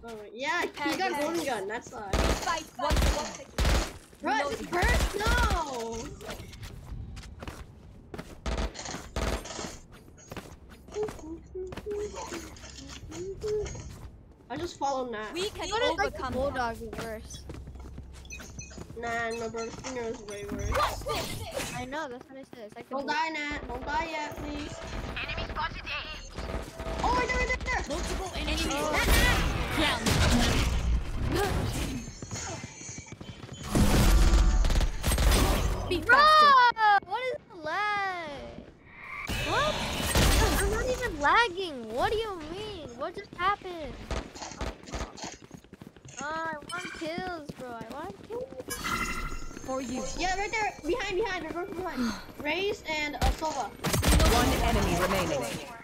Oh, yeah, he got golden gun. That's Fight one. Bro, this hurts. No. I just follow Nat. We can What is like the overcome. bulldog reverse? Nah, no, bro. The Stinger is way worse. I know, that's what I said. It's like the Don't die, Nat. Don't die yet, please. Enemy spotted A. Oh, right there. Multiple enemies. Down. Be Bro, faster. what is the lag? What? I'm not even lagging. What do you mean? What just happened? I want kills, bro. I want kills. For you. Yeah, right there. Behind. They're both behind. Raze and Sova. One enemy remaining.